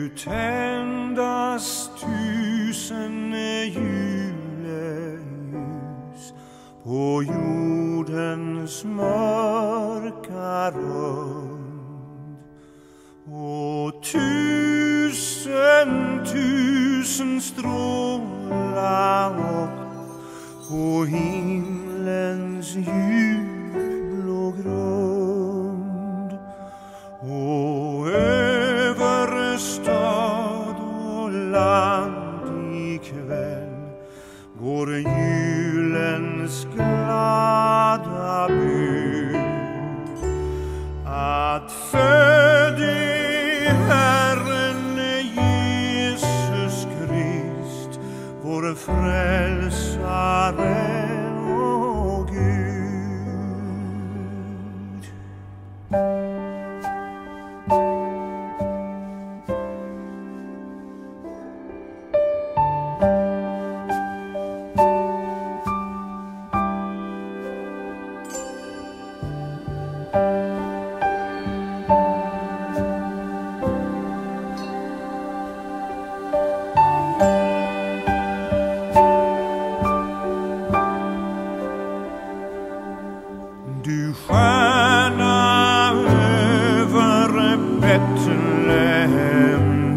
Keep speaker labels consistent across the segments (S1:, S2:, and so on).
S1: tändas 1000 juleljus på jordens mörka rund, och 1000 strålar upp på himlens djupblå grund. Och över stad och land ikväll går julens glada bud, att födde Herren Jesus Krist, vår frälsare och Gud. Du stjärna över Betlehem,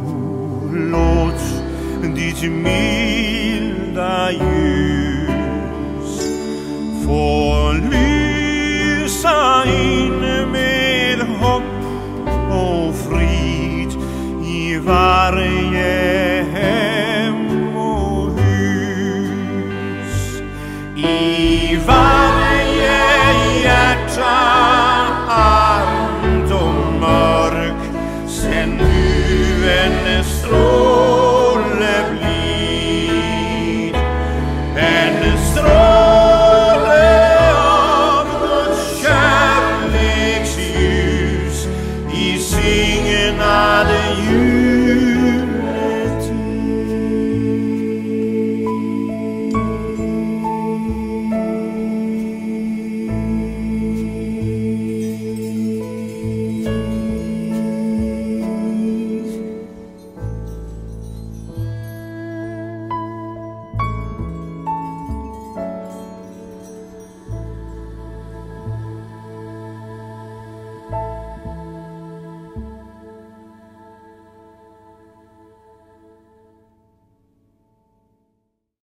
S1: låt ditt milda ljus få lysa in med hopp och frid i varje hem och hus, i varje hjärta armt och mörk. Sänd nu en stråle